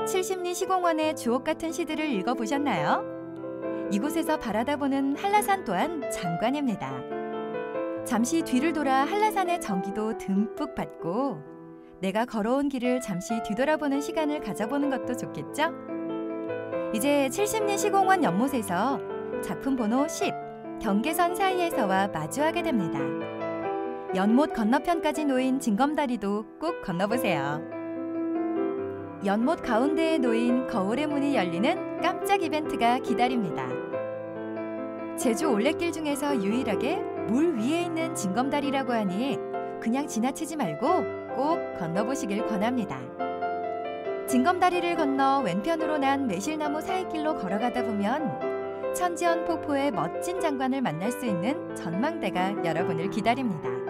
칠십리 시공원의 주옥 같은 시들을 읽어보셨나요? 이곳에서 바라다 보는 한라산 또한 장관입니다. 잠시 뒤를 돌아 한라산의 정기도 듬뿍 받고 내가 걸어온 길을 잠시 뒤돌아보는 시간을 가져보는 것도 좋겠죠? 이제 칠십리 시공원 연못에서 작품 번호 10, 경계선 사이에서와 마주하게 됩니다. 연못 건너편까지 놓인 징검다리도 꼭 건너보세요. 연못 가운데에 놓인 거울의 문이 열리는 깜짝 이벤트가 기다립니다. 제주 올레길 중에서 유일하게 물 위에 있는 징검다리라고 하니 그냥 지나치지 말고 꼭 건너보시길 권합니다. 징검다리를 건너 왼편으로 난 매실나무 사이길로 걸어가다 보면 천지연 폭포의 멋진 장관을 만날 수 있는 전망대가 여러분을 기다립니다.